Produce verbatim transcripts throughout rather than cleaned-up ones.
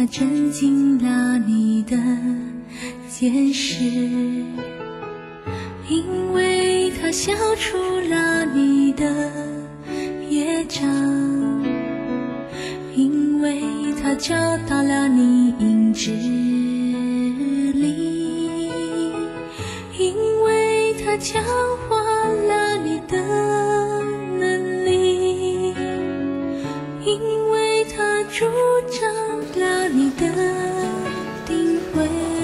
震惊了你的见识，因为它消除了你的业障，因为它找到了你意志力，因为它强化了你的能力，因为它主张了你的定位，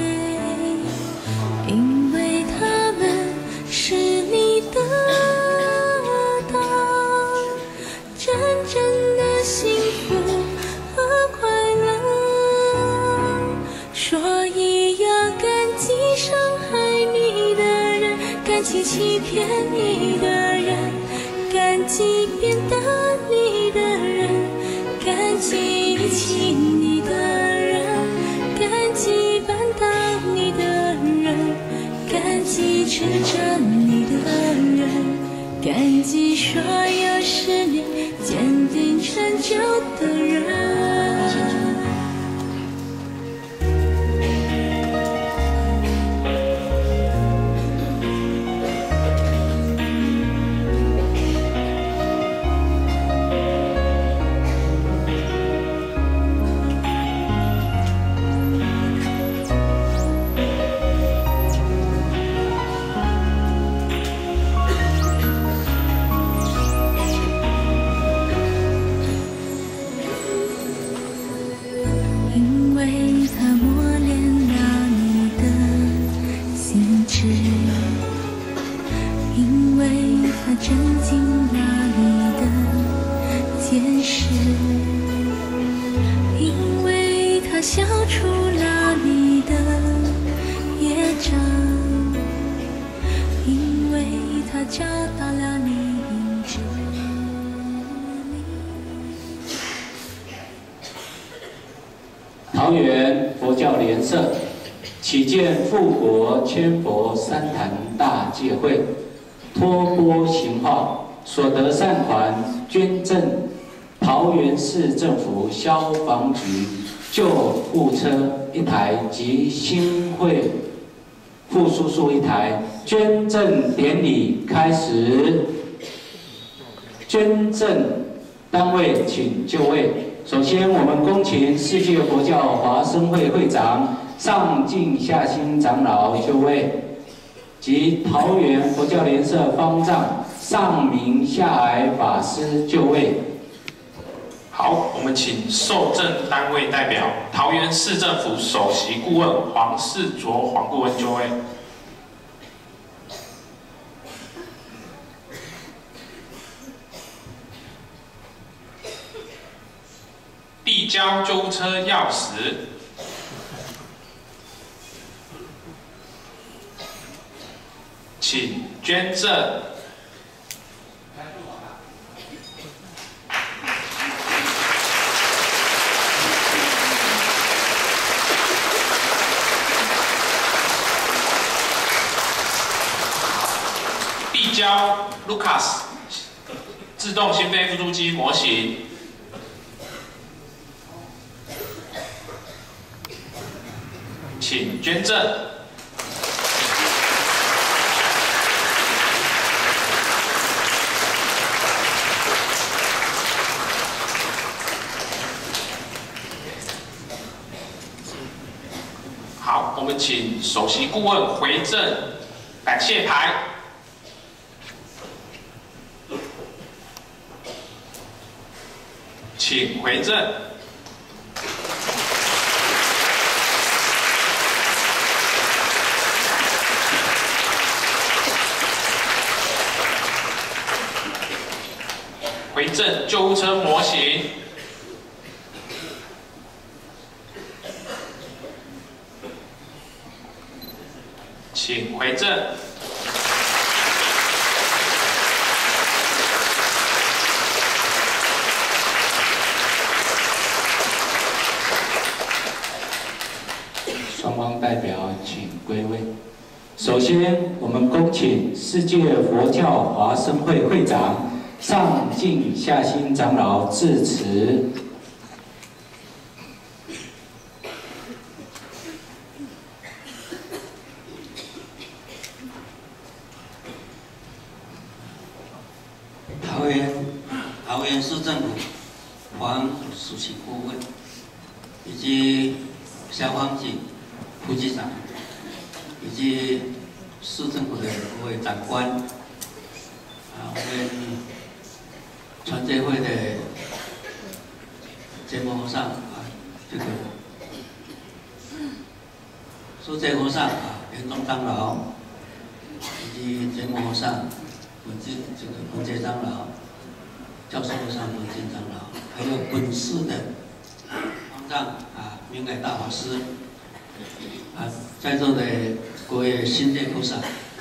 因为他们是你的党，真正的幸福和快乐。所以要感激伤害你的人，感激欺骗你的人，感激鞭打你的人，感激遗弃你的人，感激绊倒你的人，感激指责你的人，感激所有使你坚定成就的人。因为它震惊了你的见识，因为它消除了你的业障，因为它找到了你意志力。 桃园佛教联社启建富国千佛三坛大戒会，托钵行化，所得善款捐赠桃园市政府消防局救护车一台及新会副叔叔一台。捐赠典礼开始，捐赠单位请就位。首先，我们恭请世界佛教华生会会长上敬下心长老就位，及桃园佛教联社方丈上明下来法师就位。 好，我们请受赠单位代表桃园市政府首席顾问黄世卓黄顾问就位。递交救护车钥匙。请捐赠。递交 Lucas 自动心肺复苏机模型。请捐赠。好，我们请首席顾问回赠感谢牌。请回赠。回赠救护车模型。请回赠。 双方代表请归位。首先，我们恭请世界佛教华生会会长上敬下心长老致辞。 园桃园市政府黄主席顾问，以及消防局副局长，以及市政府的各位长官，啊，我们传协会的节目和尚啊，这个书记和尚啊，圆宗长老，以及节目和尚。 文进这个文杰长老、教授和尚文进长老，还有本市的方丈啊、明海大法师啊，在座的各位心界菩萨，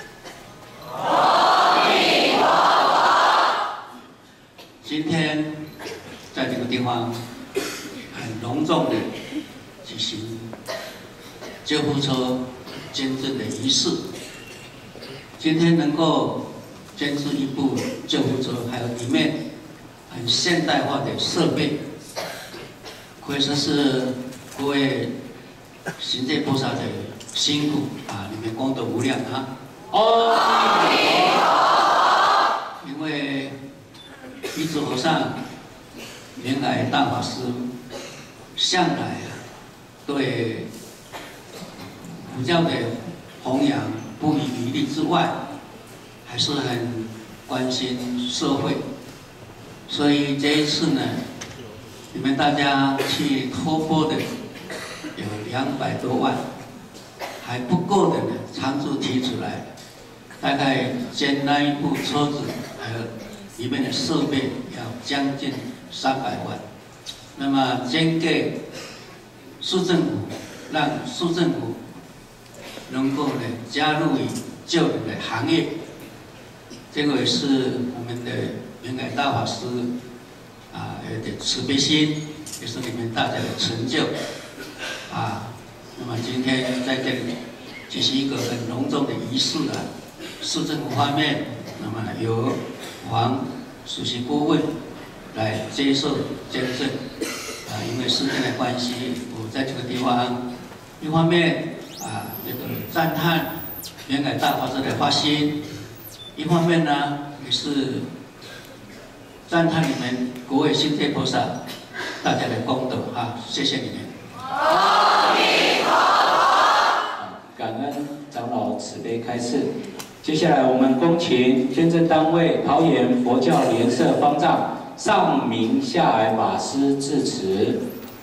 阿弥陀佛。今天在这个地方很隆重的举行救护车捐赠的仪式，今天能够 捐出一部救护车，还有里面很现代化的设备，可以说是各位行政菩萨的辛苦啊，你们功德无量啊！阿弥陀佛。因为一祖和尚、明来大法师向来啊，对佛教的弘扬不遗余力之外， 还是很关心社会，所以这一次呢，你们大家去托钵的有两百多万，还不够的呢，常助提出来，大概捐那一部车子，还有里面的设备要将近三百万，那么捐给市政府，让市政府能够呢加入于救人的行业。 这个也是我们的明海大法师啊的慈悲心，也是你们大家的成就啊。那么今天在这里举行一个很隆重的仪式啊，市政府方面，那么由黄主席顾问来接受捐赠啊，因为时间的关系，我在这个地方一方面啊这个赞叹明海大法师的发心。 一方面呢，也是赞叹你们各位心界菩萨大家的功德啊，谢谢你们。阿弥陀佛。 感恩长老慈悲开示。接下来我们恭请捐赠单位桃园佛教莲社方丈上明下来法师致辞。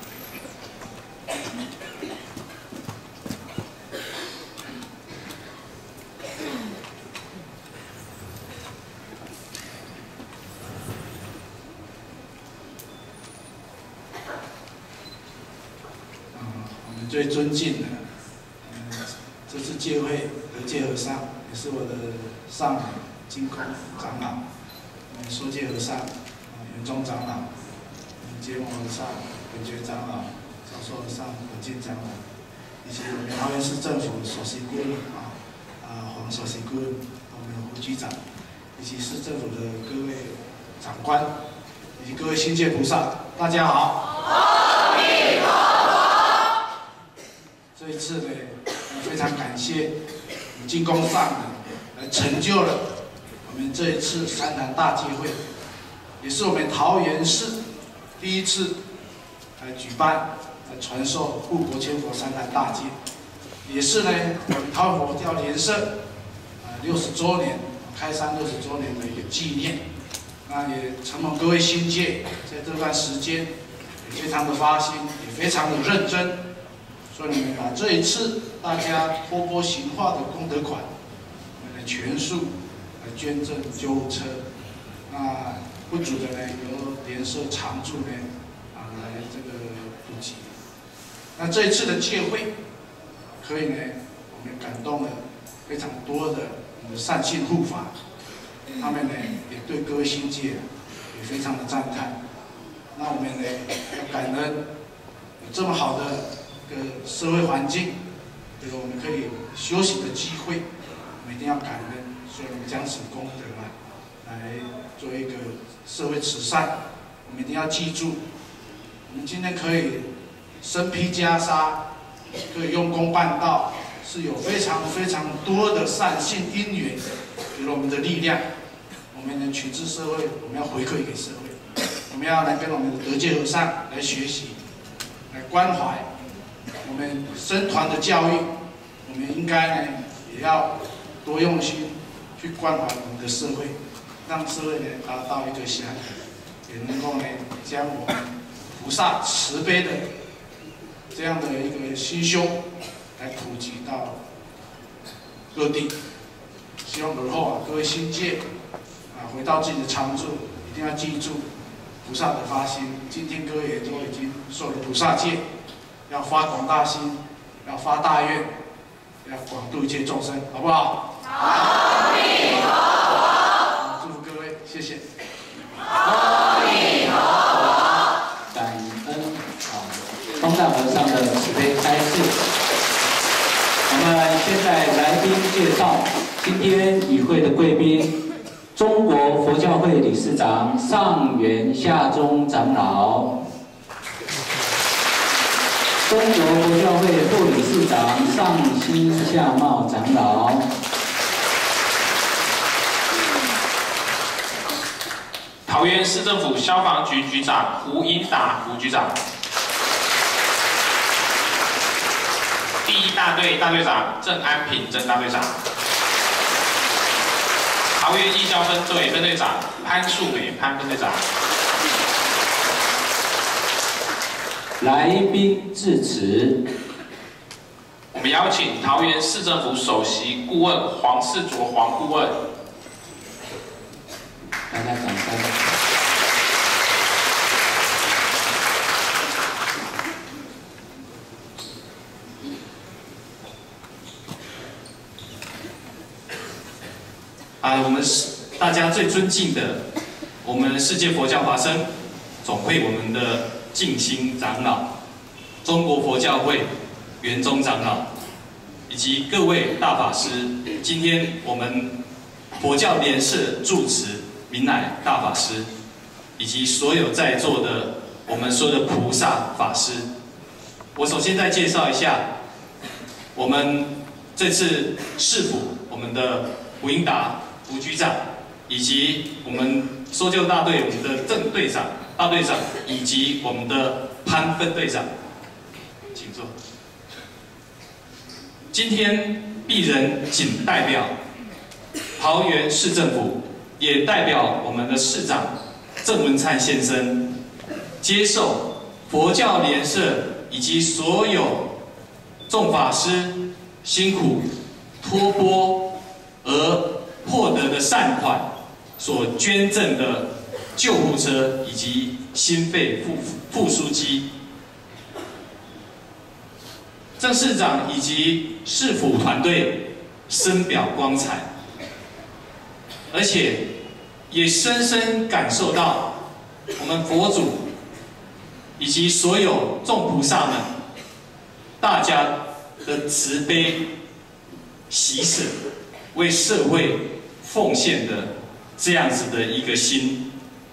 最尊敬的，嗯，这次戒会和戒和尚，也是我的上人金空长老，嗯，说戒和尚，啊，圆宗长老，嗯，结摩和尚，本觉长老，教授和尚，文进长老，以及我们桃园市政府首席顾问啊，啊，黄首席顾问，我们胡局长，以及市政府的各位长官，以及各位心界菩萨，大家好。阿弥陀佛。 这一次呢，非常感谢金公上人来成就了我们这一次三坛大戒会，也是我们桃园市第一次来举办、来传授护国千佛三坛大戒，也是呢我们桃园佛教莲社啊六十周年开山六十周年的一个纪念。那也承蒙各位心界在这段时间也非常的发心，也非常的认真。 所以你们把这一次大家托钵行化的功德款，我们的全数来捐赠救护车，那不足的呢由莲社常驻呢啊来这个补给。那这一次的戒会，可以呢我们感动了非常多的我们的善信护法，他们呢也对各位心界也非常的赞叹。那我们呢要感恩有这么好的。 个社会环境，这个我们可以修行的机会，我们一定要感恩，所以我们将此功德啊，来做一个社会慈善。我们一定要记住，我们今天可以身披袈裟，可以用功办道，是有非常非常多的善信因缘给了我们的力量。我我们的群治社会，我们要回馈给社会，我们要来跟我们的德界和尚来学习，来关怀我们僧团的教育，我们应该呢也要多用心去关怀我们的社会，让社会呢达到一个祥和，也能够呢将我们菩萨慈悲的这样的一个心胸来普及到各地。希望而后啊，各位新界啊，回到自己的常住，一定要记住菩萨的发心。今天各位也都已经受了菩萨戒，要发广大心，要发大愿，要广度一切众生，好不好？ 阿弥陀佛。 祝福各位，谢谢。 阿弥陀佛。 感恩啊，东大和尚的慈悲开示。我们现在来宾介绍。今天与会的贵宾，中国佛教会理事长上元下宗长老，中国佛教会副理事长上新下茂长老， 桃园市政府消防局局长胡英达胡局长，第一大队大队长郑安平郑大队长。桃园义教分队分队长潘树美潘分队长， 来宾致辞。 我们邀请桃园市政府首席顾问黄世卓黄顾问， 大家掌声。 啊，我们是大家最尊敬的，我们世界佛教华生总会我们的静心长老，中国佛教会圆宗长老，以及各位大法师，今天我们佛教联社住持明乃大法师，以及所有在座的我们说的菩萨法师，我首先再介绍一下，我们这次市府我们的胡英达胡局长，以及我们搜救大队我们的郑队长、大队长，以及我们的潘分队长，请坐。今天鄙人仅代表桃园市政府，也代表我们的市长郑文灿先生，接受佛教联社以及所有众法师辛苦托钵而获得的善款所捐赠的救护车以及心肺复复苏机。郑市长以及市府团队深表光彩，而且也深深感受到我们佛祖以及所有众菩萨们大家的慈悲喜舍，为社会奉献的这样子的一个心。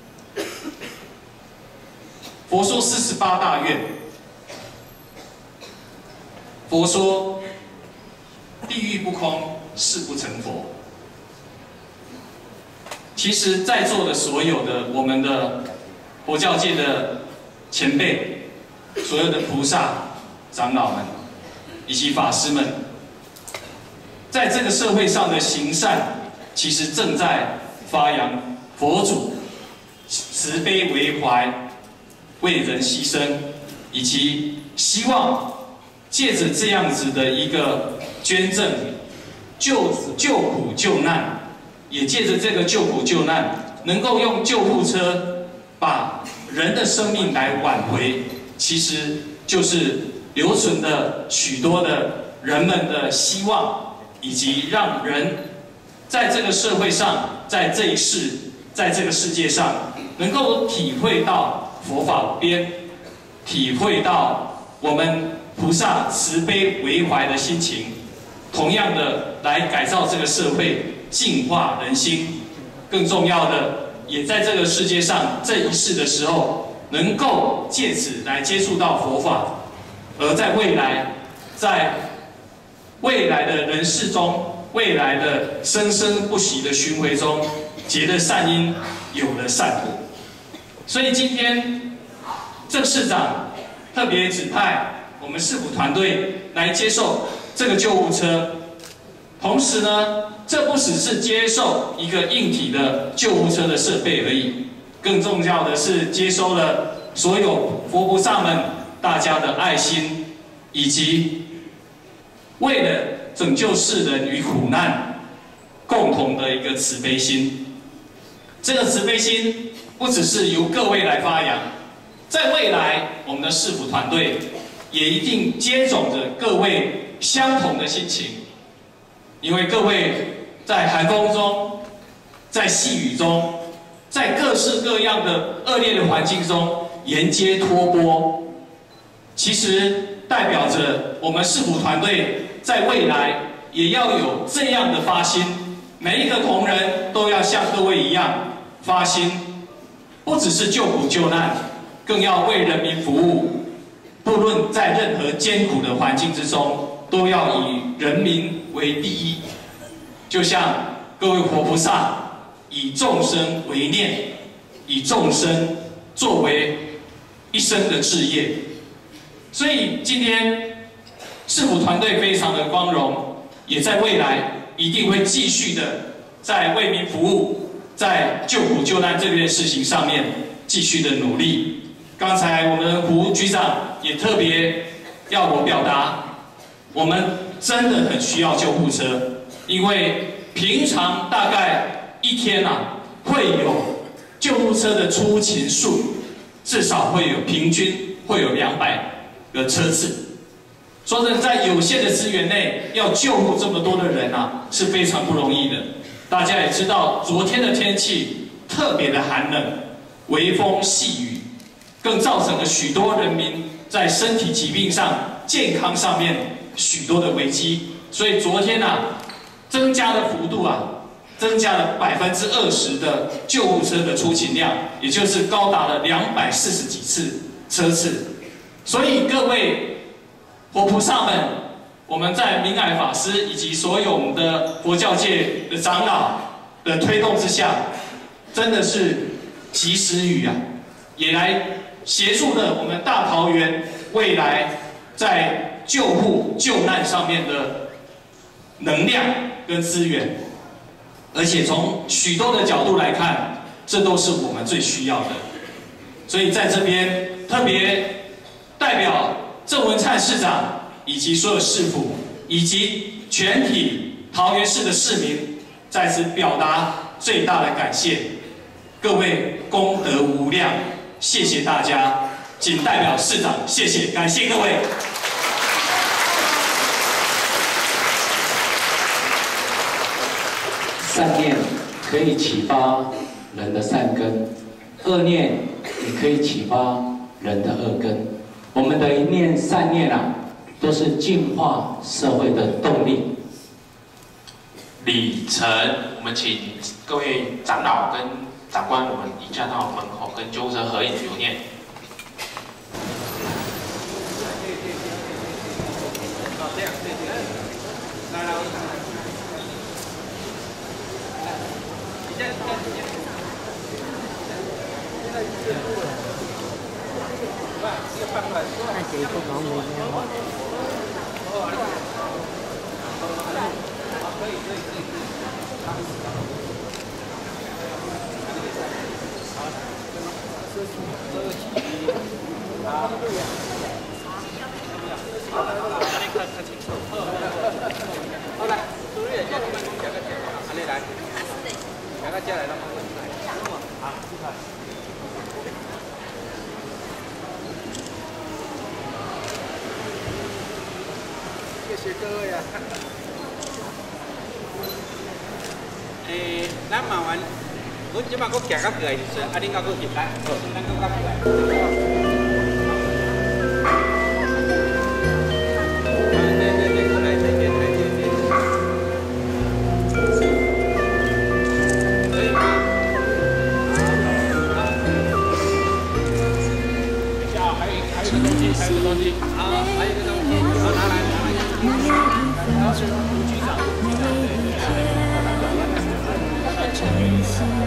佛说四十八大愿，佛说地狱不空，誓不成佛。其实，在座的所有的我们的佛教界的前辈，所有的菩萨长老们以及法师们，在这个社会上的行善，其实正在发扬佛祖慈悲为怀、为人牺牲，以及希望借着这样子的一个捐赠，救救苦救难，也借着这个救苦救难，能够用救护车把人的生命来挽回，其实就是留存的许多的人们的希望，以及让人在这个社会上，在这一世，在这个世界上，能够体会到佛法边，体会到我们菩萨慈悲为怀的心情，同样的来改造这个社会，净化人心。更重要的，也在这个世界上这一世的时候，能够借此来接触到佛法，而在未来，在未来的人世中，未来的生生不息的循环中， 结了善因，有了善果。所以今天郑市长特别指派我们市府团队来接受这个救护车，同时呢，这不只是接受一个硬体的救护车的设备而已，更重要的是接收了所有佛菩萨们大家的爱心，以及为了拯救世人于苦难，共同的一个慈悲心。这个慈悲心不只是由各位来发扬，在未来我们的市府团队也一定接种着各位相同的心情，因为各位在寒风中，在细雨中，在各式各样的恶劣的环境中沿街托钵，其实代表着我们市府团队在未来也要有这样的发心，每一个同仁都要像各位一样发心，不只是救苦救难，更要为人民服务。不论在任何艰苦的环境之中，都要以人民为第一。就像各位活菩萨以众生为念，以众生作为一生的志业。所以今天市府团队非常的光荣，也在未来一定会继续的在为民服务，在救苦救难这件事情上面继续的努力。刚才我们胡局长也特别要我表达，我们真的很需要救护车，因为平常大概一天啊会有救护车的出勤数，至少会有平均会有两百个车次。说真的，在有限的资源内要救护这么多的人啊，是非常不容易的。大家也知道，昨天的天气特别的寒冷，微风细雨，更造成了许多人民在身体疾病上、健康上面许多的危机。所以昨天啊，增加的幅度啊，增加了百分之二十的救护车的出勤量，也就是高达了两百四十几次车次。所以各位活菩萨们，我们在明霭法师以及所有我们的佛教界的长老的推动之下，真的是及时雨啊，也来协助了我们大桃园未来在救护救难上面的能量跟资源，而且从许多的角度来看，这都是我们最需要的。所以在这边特别代表郑文灿市长以及所有市府以及全体桃园市的市民，在此表达最大的感谢。各位功德无量，谢谢大家。仅代表市长谢谢，感谢各位。 善念可以启发人的善根，恶念也可以启发人的恶根。我们的一念善念啊，都是净化社会的动力。 礼成，我们请各位长老跟长官，我们移驾到门口跟救护车合影留念。这样，对对。来来，你现在看时间。现在是不，这个半块。那谁不忙我呢？可以可以可以。好，好，好，你看看清楚。好来，注意一下，你们两个姐，啊，你来，两个姐来了，好，你看。谢谢各位啊。诶，咱忙完，阮即摆搁行到过来就是，啊，恁到搁入来，好，咱搁到过来。还有个东西，好，还有一个东西，好，拿来，拿来。然后是副局长，副局长，对对对。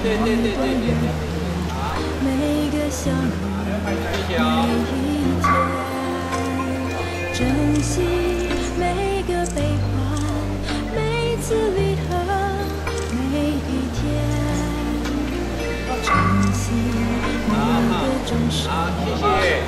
对对对对对。 每个相遇，每一天，珍惜每个悲欢，每次离合，每一天，珍惜每个钟声。 好，谢谢。